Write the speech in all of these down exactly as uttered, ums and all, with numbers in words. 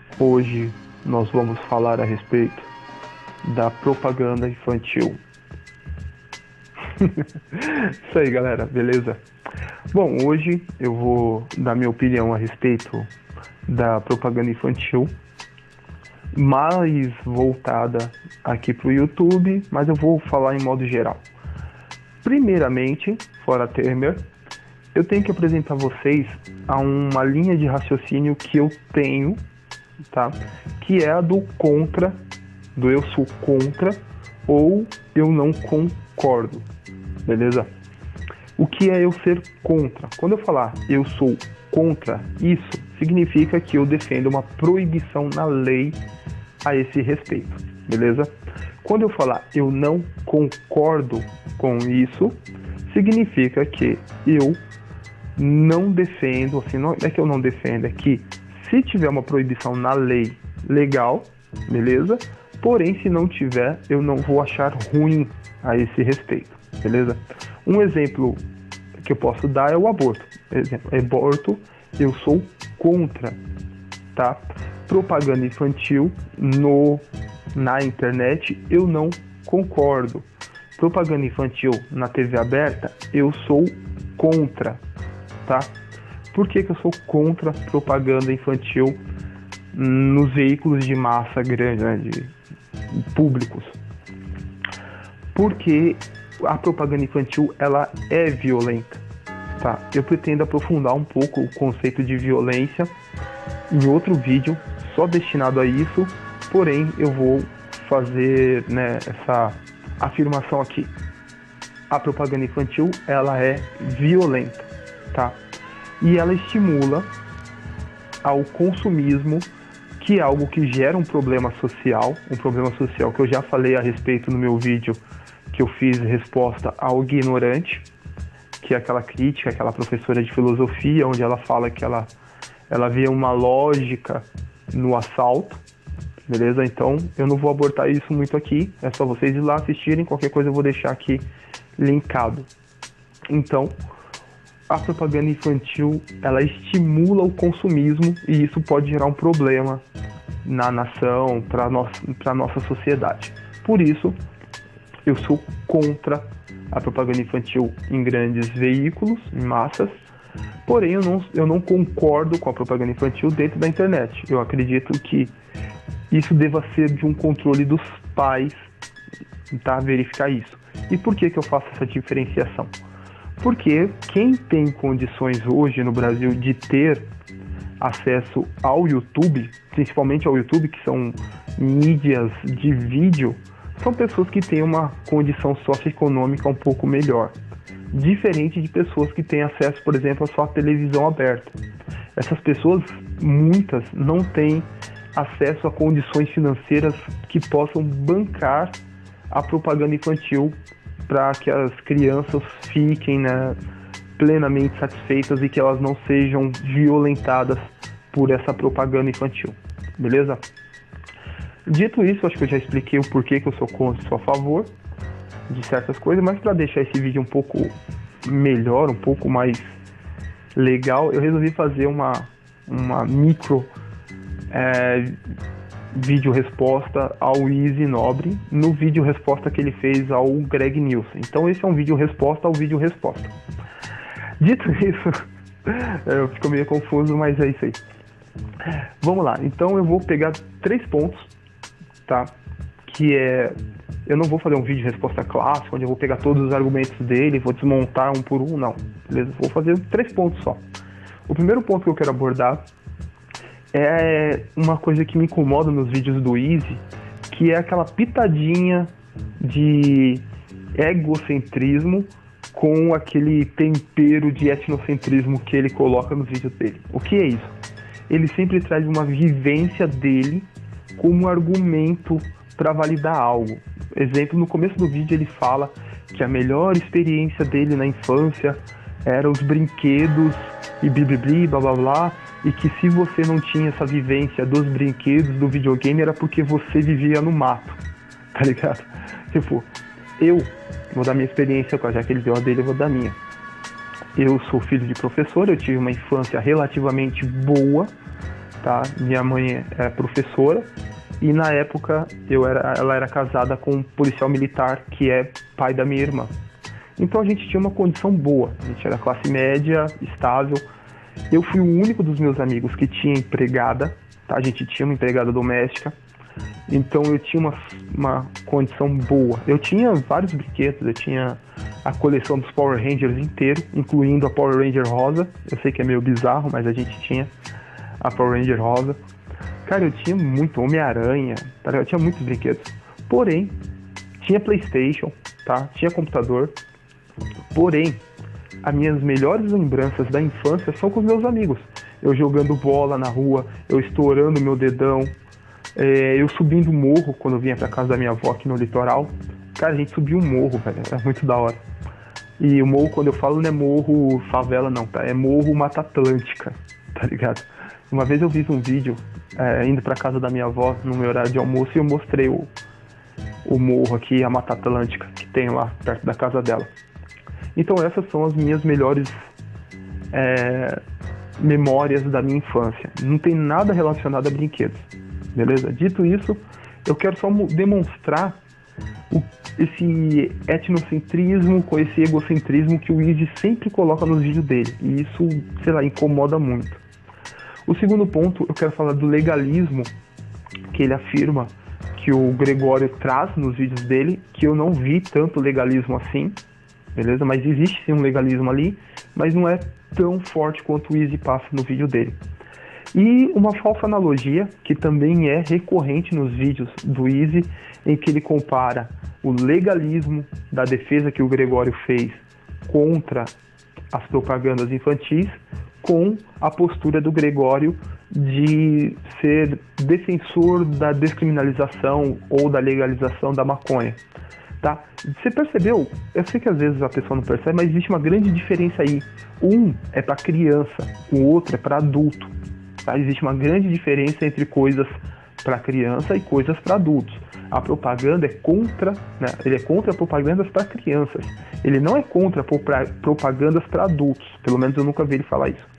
Hoje nós vamos falar a respeito da propaganda infantil. Isso aí, galera, beleza? Bom, hoje eu vou dar minha opinião a respeito da propaganda infantil, mais voltada aqui para o YouTube, mas eu vou falar em modo geral. Primeiramente, fora Temer, eu tenho que apresentar vocês a uma linha de raciocínio que eu tenho, tá? Que é a do contra, do eu sou contra ou eu não concordo, beleza? O que é eu ser contra? Quando eu falar eu sou contra isso, significa que eu defendo uma proibição na lei a esse respeito, beleza? Quando eu falar eu não concordo com isso, significa que eu não defendo, assim, não é que eu não defendo, é que se tiver uma proibição na lei legal, beleza? Porém, se não tiver, eu não vou achar ruim a esse respeito, beleza? Um exemplo que eu posso dar é o aborto. Exemplo, aborto, eu sou contra, tá? Propaganda infantil no, na internet, eu não concordo. Propaganda infantil na T V aberta, eu sou contra, tá? Por que que eu sou contra propaganda infantil nos veículos de massa grande, né, de públicos? Porque a propaganda infantil, ela é violenta, tá? Eu pretendo aprofundar um pouco o conceito de violência em outro vídeo só destinado a isso, porém eu vou fazer, né, essa afirmação aqui. A propaganda infantil, ela é violenta, tá? E ela estimula ao consumismo, que é algo que gera um problema social, um problema social que eu já falei a respeito no meu vídeo que eu fiz resposta ao ignorante, que é aquela crítica, aquela professora de filosofia, onde ela fala que ela, ela vê uma lógica no assalto, beleza? Então eu não vou abordar isso muito aqui, é só vocês ir lá assistirem, qualquer coisa eu vou deixar aqui linkado. Então, a propaganda infantil, ela estimula o consumismo e isso pode gerar um problema na nação, para a nossa, para nossa sociedade. Por isso, eu sou contra a propaganda infantil em grandes veículos, em massas, porém eu não, eu não concordo com a propaganda infantil dentro da internet. Eu acredito que isso deva ser de um controle dos pais, tá? Verificar isso. E por que que eu faço essa diferenciação? Porque quem tem condições hoje no Brasil de ter acesso ao YouTube, principalmente ao YouTube, que são mídias de vídeo, são pessoas que têm uma condição socioeconômica um pouco melhor. Diferente de pessoas que têm acesso, por exemplo, a só a televisão aberta. Essas pessoas, muitas, não têm acesso a condições financeiras que possam bancar a propaganda infantil para que as crianças fiquem, né, plenamente satisfeitas e que elas não sejam violentadas por essa propaganda infantil, beleza? Dito isso, acho que eu já expliquei o porquê que eu sou contra e sou a favor de certas coisas, mas para deixar esse vídeo um pouco melhor, um pouco mais legal, eu resolvi fazer uma, uma micro é, vídeo resposta ao Easy Nobre no vídeo resposta que ele fez ao Greg Nielsen. Então esse é um vídeo resposta ao vídeo resposta. Dito isso, eu fico meio confuso, mas é isso aí. Vamos lá, então eu vou pegar três pontos, tá? Que é, eu não vou fazer um vídeo resposta clássico, onde eu vou pegar todos os argumentos dele, vou desmontar um por um, não. Beleza? Vou fazer três pontos só. O primeiro ponto que eu quero abordar é uma coisa que me incomoda nos vídeos do Easy, que é aquela pitadinha de egocentrismo com aquele tempero de etnocentrismo que ele coloca nos vídeos dele. O que é isso? Ele sempre traz uma vivência dele como argumento para validar algo. Exemplo, no começo do vídeo ele fala que a melhor experiência dele na infância era os brinquedos e blibli, blá blá blá, e que se você não tinha essa vivência dos brinquedos, do videogame, era porque você vivia no mato, tá ligado? Tipo, eu vou dar minha experiência, já que ele deu a dele, eu vou dar a minha. Eu sou filho de professor, eu tive uma infância relativamente boa, tá? Minha mãe é professora e na época eu era, ela era casada com um policial militar que é pai da minha irmã. Então a gente tinha uma condição boa, a gente era classe média, estável. Eu fui o único dos meus amigos que tinha empregada, tá? A gente tinha uma empregada doméstica, então eu tinha uma, uma condição boa. Eu tinha vários brinquedos, eu tinha a coleção dos Power Rangers inteiro, incluindo a Power Ranger rosa. Eu sei que é meio bizarro, mas a gente tinha a Power Ranger rosa. Cara, eu tinha muito Homem-Aranha, tá? Eu tinha muitos brinquedos. Porém, tinha PlayStation, tá? Tinha computador. Porém, as minhas melhores lembranças da infância são com os meus amigos. Eu jogando bola na rua, eu estourando meu dedão, é, eu subindo o morro quando eu vinha pra casa da minha avó aqui no litoral. Cara, a gente subia um morro, velho, é muito da hora. E o morro, quando eu falo, não é morro favela não, tá? É morro Mata Atlântica, tá ligado? Uma vez eu fiz um vídeo é, indo pra casa da minha avó no meu horário de almoço e eu mostrei o, o morro aqui, a Mata Atlântica, que tem lá perto da casa dela. Então essas são as minhas melhores é, memórias da minha infância. Não tem nada relacionado a brinquedos, beleza? Dito isso, eu quero só demonstrar o, esse etnocentrismo com esse egocentrismo que o Easy sempre coloca nos vídeos dele. E isso, sei lá, incomoda muito. O segundo ponto, eu quero falar do legalismo que ele afirma que o Gregório traz nos vídeos dele, que eu não vi tanto legalismo assim. Beleza? Mas existe sim um legalismo ali, mas não é tão forte quanto o Easy passa no vídeo dele. E uma falsa analogia, que também é recorrente nos vídeos do Easy, em que ele compara o legalismo da defesa que o Gregório fez contra as propagandas infantis com a postura do Gregório de ser defensor da descriminalização ou da legalização da maconha. Tá? Você percebeu? Eu sei que às vezes a pessoa não percebe, mas existe uma grande diferença aí. Um é para criança, o outro é para adulto. Tá? Existe uma grande diferença entre coisas para criança e coisas para adultos. A propaganda é contra, né? Ele é contra propagandas para crianças. Ele não é contra propagandas para adultos. Pelo menos eu nunca vi ele falar isso.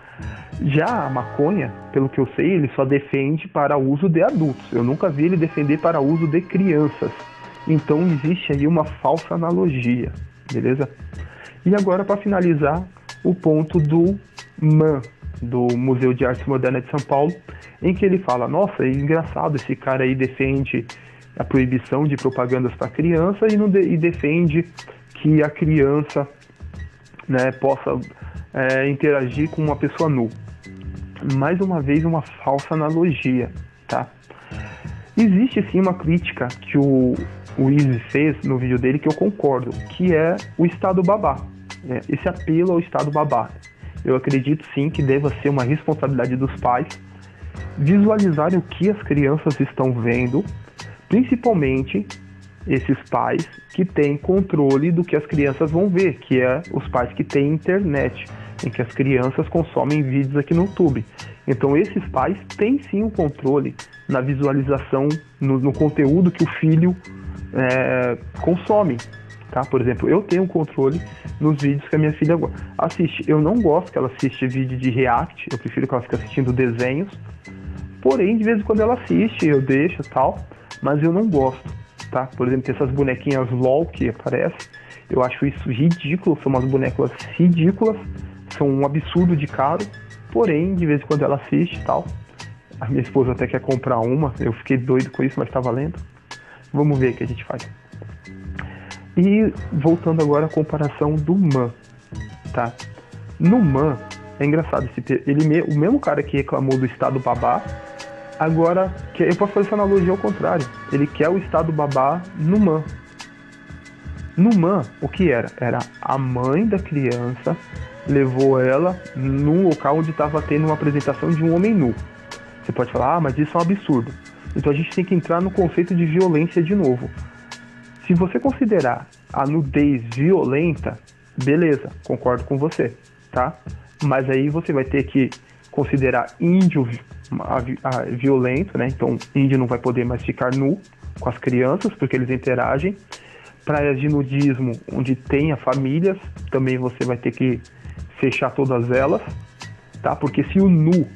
Já a maconha, pelo que eu sei, ele só defende para uso de adultos. Eu nunca vi ele defender para uso de crianças. Então existe aí uma falsa analogia, beleza? E agora, para finalizar, o ponto do M A M, do Museu de Arte Moderna de São Paulo, em que ele fala, nossa, é engraçado, esse cara aí defende a proibição de propagandas para criança e, não de, e defende que a criança, né, possa é, interagir com uma pessoa nua. Mais uma vez, uma falsa analogia, tá? Existe sim uma crítica que o, o Easy fez no vídeo dele que eu concordo, que é o Estado babá, né? Esse apelo ao Estado babá. Eu acredito sim que deva ser uma responsabilidade dos pais visualizarem o que as crianças estão vendo, principalmente esses pais que têm controle do que as crianças vão ver, que é os pais que têm internet, em que as crianças consomem vídeos aqui no YouTube. Então esses pais têm sim um controle na visualização, no, no conteúdo que o filho é, consome. Tá? Por exemplo, eu tenho um controle nos vídeos que a minha filha assiste. Eu não gosto que ela assiste vídeo de react, eu prefiro que ela fique assistindo desenhos. Porém, de vez em quando ela assiste, eu deixo e tal, mas eu não gosto. Tá? Por exemplo, tem essas bonequinhas LOL que aparecem, eu acho isso ridículo, são umas bonecas ridículas, são um absurdo de caro, porém, de vez em quando ela assiste e tal. A minha esposa até quer comprar uma, eu fiquei doido com isso, mas tá valendo. Vamos ver o que a gente faz. E voltando agora à comparação do M A M, tá? No M A M, é engraçado, esse, ele, o mesmo cara que reclamou do Estado babá, agora, eu posso fazer essa analogia ao contrário, ele quer o Estado babá no M A M. No M A M, o que era? Era a mãe da criança levou ela num local onde estava tendo uma apresentação de um homem nu. Você pode falar, ah, mas isso é um absurdo. Então a gente tem que entrar no conceito de violência de novo. Se você considerar a nudez violenta, beleza, concordo com você, tá? Mas aí você vai ter que considerar índio a, a, violento, né? Então índio não vai poder mais ficar nu com as crianças, porque eles interagem. Praias de nudismo, onde tenha famílias, também você vai ter que fechar todas elas, tá? Porque se o nu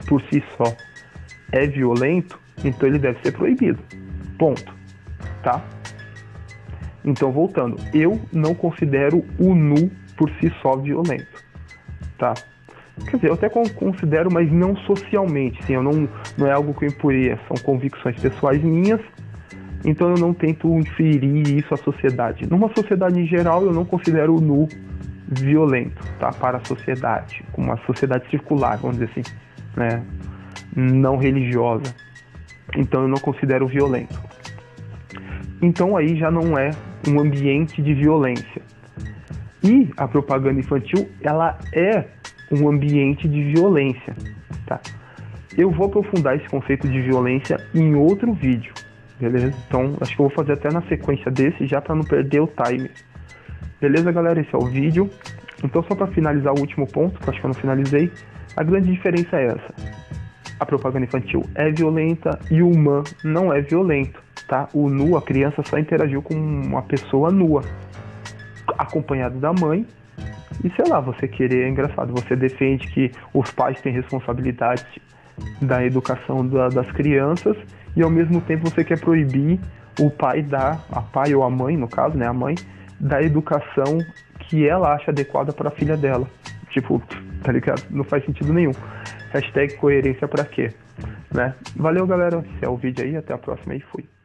por si só é violento, então ele deve ser proibido. Ponto. Tá? Então, voltando, eu não considero o nu por si só violento. Tá? Quer dizer, eu até considero, mas não socialmente. Assim, eu não, não é algo que eu impuria, são convicções pessoais minhas. Então eu não tento inferir isso à sociedade. Numa sociedade em geral, eu não considero o nu violento, tá? Para a sociedade, uma sociedade circular, vamos dizer assim, né? Não religiosa. Então eu não considero violento. Então aí já não é um ambiente de violência. E a propaganda infantil, ela é um ambiente de violência, tá? Eu vou aprofundar esse conceito de violência em outro vídeo. Beleza? Então, acho que eu vou fazer até na sequência desse, já para não perder o time. Beleza, galera? Esse é o vídeo. Então, só para finalizar o último ponto, que eu acho que eu não finalizei, a grande diferença é essa. A propaganda infantil é violenta e o man não é violento, tá? O nu, a criança só interagiu com uma pessoa nua, acompanhado da mãe. E sei lá, você querer, é engraçado, você defende que os pais têm responsabilidade da educação da, das crianças, e ao mesmo tempo você quer proibir o pai da, a pai ou a mãe, no caso, né, a mãe, da educação que ela acha adequada para a filha dela. Tipo, tá ligado? Não faz sentido nenhum. Hashtag coerência pra quê? Né? Valeu, galera. Esse é o vídeo aí. Até a próxima e fui.